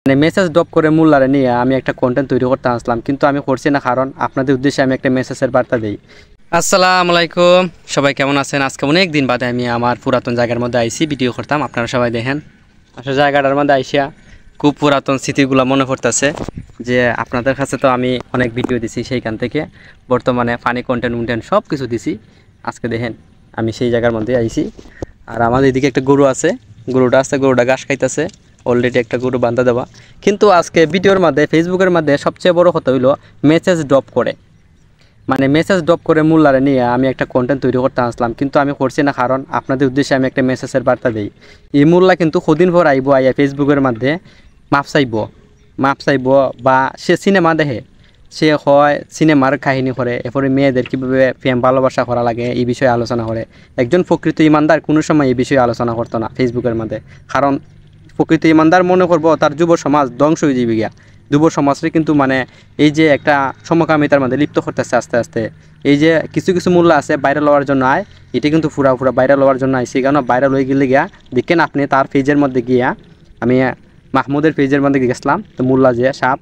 মানে message drop করে মোল্লারে নিয়ে আমি একটা কন্টেন্ট তৈরি করতে আসলাম, কিন্তু আমি করছি না, কারণ আপনাদের উদ্দেশ্যে আমি একটা মেসেজের বার্তা দিই। আসসালামু আলাইকুম, সবাই কেমন আছেন? আজকে অনেক দিন বাদে আমি আমার পুরাতন জায়গার মধ্যে আইসি, ভিডিও করতাম, আপনারা সবাই দেখেন। আসলে জায়গাটার মধ্যে আইসিয়া খুব পুরাতন স্মৃতিগুলো মনে পড়তেছে, যে আপনাদের কাছে তো আমি অনেক ভিডিও দিছি, সেইখান থেকে বর্তমানে ফানি কন্টেন্ট সব কিছু দিছি। আজকে দেখেন আমি সেই জায়গার মধ্যে আইসি, আর আমাদের এদিকে একটা গরু আছে, গরুটা ঘাস খাইতেছে। অলরেডি একটা গরু বান্ধা দেওয়া, কিন্তু আজকে ভিডিওর মধ্যে ফেসবুকের মধ্যে সবচেয়ে বড় কথা হইলো মেসেজ ড্রপ করে, মানে মেসেজ ড্রপ করে মোল্লারে নিয়ে আমি একটা কন্টেন্ট তৈরি করতে আসলাম, কিন্তু আমি করছি না, কারণ আপনাদের উদ্দেশ্যে আমি একটা মেসেজের বার্তা দিই। এই মোল্লা কিন্তু কদিন পর আইব, আইয়া ফেসবুকের মধ্যে মাপ চাইব বা সে সিনেমা দেখে, সে হয় সিনেমার কাহিনী করে, এরপরে মেয়েদের কীভাবে প্রেম ভালোবাসা করা লাগে এই বিষয়ে আলোচনা করে। একজন প্রকৃত ইমানদার কোনো সময় এই বিষয়ে আলোচনা করতো না ফেসবুকের মধ্যে, কারণ প্রকৃত ইমানদার মনে করবো তার যুব সমাজ ধ্বংস হয়ে যাবে গিয়া। যুব সমাজকে কিন্তু মানে এই যে একটা সমকামিতার মধ্যে লিপ্ত করতেছে আস্তে আস্তে। এই যে কিছু কিছু মোল্লা আছে ভাইরাল হওয়ার জন্য আয়, এটা কিন্তু পুরা ভাইরাল হওয়ার জন্য আইসি, কেন ভাইরাল হয়ে গেলে গিয়া দেখেন আপনি তার পেজের মধ্যে গিয়া, আমি মাহমুদের পেজের মধ্যে গেছিলাম, তো মোল্লা যে সাপ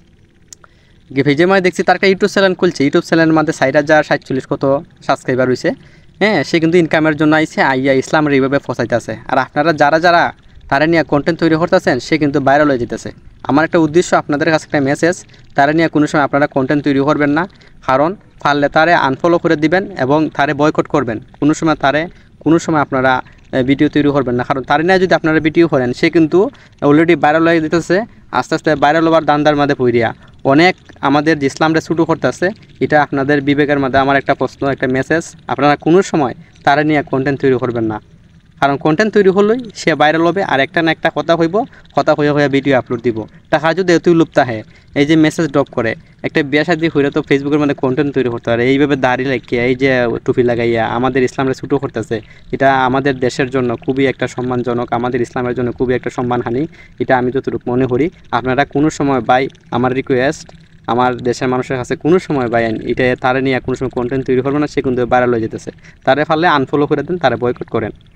পেজের মধ্যে দেখছি তার একটা ইউটিউব চ্যানেল খুলছে, ইউটিউব চ্যানেলের মধ্যে 4047 কত সাবস্ক্রাইবার হয়েছে। হ্যাঁ, সে কিন্তু ইনকামের জন্য আইসে, আইয়া ইসলামের এইভাবে ফসাইতেছে। আর আপনারা যারা তারা নিয়ে কন্টেন্ট তৈরি করতেছেন, সে কিন্তু ভাইরাল হয়ে যেতেছে। আমার একটা উদ্দেশ্য, আপনাদের কাছে একটা মেসেজ, তারা নিয়ে কোনো সময় আপনারা কন্টেন্ট তৈরি করবেন না, কারণ পারলে তারে আনফলো করে দিবেন এবং তারে বয়কট করবেন। কোনো সময় আপনারা ভিডিও তৈরি করবেন না, কারণ তার নিয়ে যদি আপনারা ভিডিও করেন, সে কিন্তু অলরেডি ভাইরাল হয়ে যেতেছে। আস্তে আস্তে ভাইরাল হওয়ার দান্দার মধ্যে পড়িয়া অনেক আমাদের যে ইসলামটা ছুটো করতেছে। এটা আপনাদের বিবেকের মধ্যে আমার একটা প্রশ্ন, একটা মেসেজ, আপনারা কোনো সময় তারা নিয়ে কন্টেন্ট তৈরি করবেন না, কারণ কন্টেন্ট তৈরি হলেই সে ভাইরাল হবে, আর একটা না একটা কথা হয়ে ভিডিও আপলোড দিব। টাকা যদি এতই লুপ্ত হয়, এই যে মেসেজ ড্রপ করে একটা বিয়ে শাদী হইলে তো ফেসবুকের মধ্যে কন্টেন্ট তৈরি করতে পারে, এইভাবে দাঁড়িয়ে লাগিয়ে এই যে টুপি লাগাইয়া আমাদের ইসলামটা ছুটো করতেছে। এটা আমাদের দেশের জন্য খুবই একটা সম্মানজনক, আমাদের ইসলামের জন্য খুবই একটা সম্মানহানি। এটা আমি যতটুকু মনে করি, আপনারা কোনো সময় ভাই, আমার রিকোয়েস্ট আমার দেশের মানুষের কাছে, কোনো সময় ভাই এটা তারা নিয়ে কোনো সময় কন্টেন্ট তৈরি করবে না। সে কিন্তু ভাইরাল হয়ে যেতেছে, তারে ফালে আনফলো করে দেন, তারা বয়কট করেন।